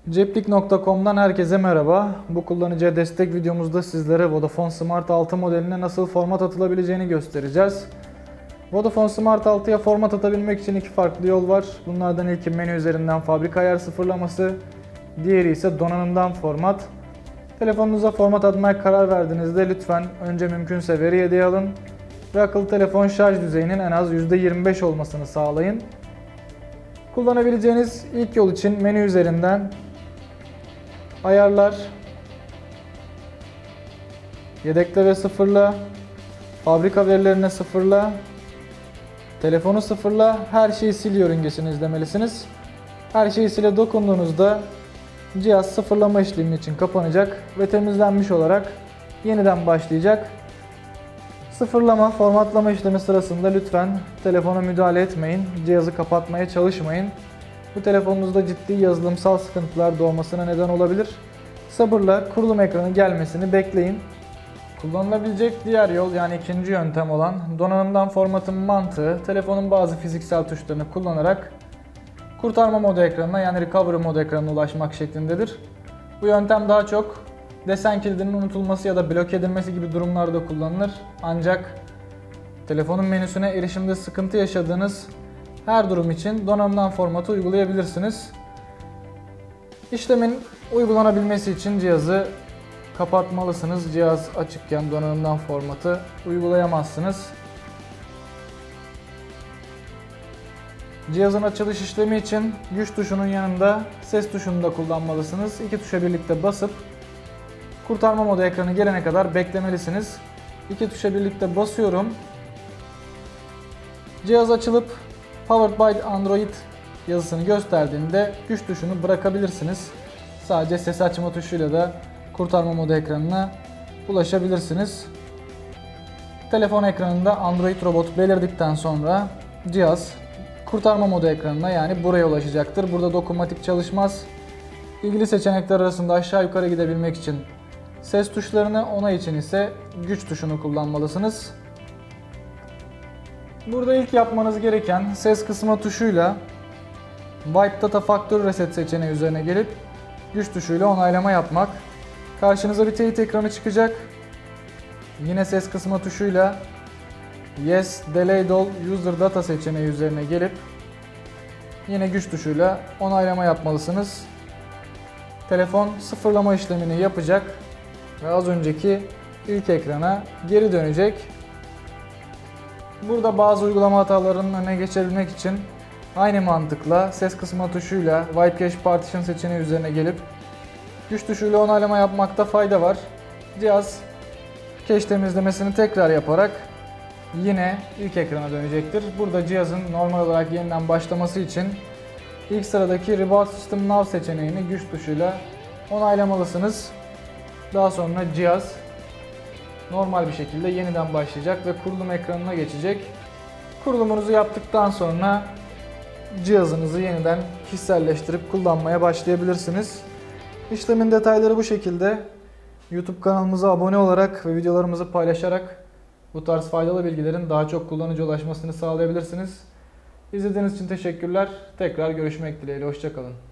Ceplik.com'dan herkese merhaba. Bu kullanıcıya destek videomuzda sizlere Vodafone Smart 6 modeline nasıl format atılabileceğini göstereceğiz. Vodafone Smart 6'ya format atabilmek için iki farklı yol var. Bunlardan ilki menü üzerinden fabrika ayar sıfırlaması, diğeri ise donanımdan format. Telefonunuza format atmaya karar verdiğinizde lütfen önce mümkünse veri yedeği alın ve akıllı telefon şarj düzeyinin en az %25 olmasını sağlayın. Kullanabileceğiniz ilk yol için menü üzerinden ayarlar, yedekle ve sıfırla, fabrika verilerine sıfırla, telefonu sıfırla, her şeyi sil yörüngesini izlemelisiniz. Her şeyi sile dokunduğunuzda cihaz sıfırlama işlemi için kapanacak ve temizlenmiş olarak yeniden başlayacak. Sıfırlama, formatlama işlemi sırasında lütfen telefona müdahale etmeyin, cihazı kapatmaya çalışmayın. Bu telefonunuzda ciddi yazılımsal sıkıntılar doğmasına neden olabilir. Sabırla kurulum ekranı gelmesini bekleyin. Kullanılabilecek diğer yol, yani ikinci yöntem olan donanımdan formatın mantığı, telefonun bazı fiziksel tuşlarını kullanarak kurtarma modu ekranına, yani recovery modu ekranına ulaşmak şeklindedir. Bu yöntem daha çok desen kilidinin unutulması ya da bloke edilmesi gibi durumlarda kullanılır. Ancak telefonun menüsüne erişimde sıkıntı yaşadığınız her durum için donanımdan formatı uygulayabilirsiniz. İşlemin uygulanabilmesi için cihazı kapatmalısınız. Cihaz açıkken donanımdan formatı uygulayamazsınız. Cihazın açılış işlemi için güç tuşunun yanında ses tuşunu da kullanmalısınız. İki tuşa birlikte basıp kurtarma modu ekranı gelene kadar beklemelisiniz. İki tuşa birlikte basıyorum. Cihaz açılıp Powered by Android yazısını gösterdiğinde güç tuşunu bırakabilirsiniz. Sadece ses açma tuşuyla da kurtarma modu ekranına ulaşabilirsiniz. Telefon ekranında Android robot belirdikten sonra cihaz kurtarma modu ekranına, yani buraya ulaşacaktır. Burada dokunmatik çalışmaz. İlgili seçenekler arasında aşağı yukarı gidebilmek için ses tuşlarını, onay için ise güç tuşunu kullanmalısınız. Burada ilk yapmanız gereken ses kısma tuşuyla Wipe Data Factory Reset seçeneği üzerine gelip güç tuşuyla onaylama yapmak. Karşınıza bir teyit ekranı çıkacak. Yine ses kısma tuşuyla Yes Delayed All User Data seçeneği üzerine gelip yine güç tuşuyla onaylama yapmalısınız. Telefon sıfırlama işlemini yapacak ve az önceki ilk ekrana geri dönecek. Burada bazı uygulama hatalarının önüne geçebilmek için aynı mantıkla ses kısma tuşuyla Wipe Cache Partition seçeneği üzerine gelip güç tuşuyla onaylama yapmakta fayda var. Cihaz cache temizlemesini tekrar yaparak yine ilk ekrana dönecektir. Burada cihazın normal olarak yeniden başlaması için ilk sıradaki Reboot System Now seçeneğini güç tuşuyla onaylamalısınız. Daha sonra cihaz normal bir şekilde yeniden başlayacak ve kurulum ekranına geçecek. Kurulumunuzu yaptıktan sonra cihazınızı yeniden kişiselleştirip kullanmaya başlayabilirsiniz. İşlemin detayları bu şekilde. YouTube kanalımıza abone olarak ve videolarımızı paylaşarak bu tarz faydalı bilgilerin daha çok kullanıcı ulaşmasını sağlayabilirsiniz. İzlediğiniz için teşekkürler. Tekrar görüşmek dileğiyle. Hoşça kalın.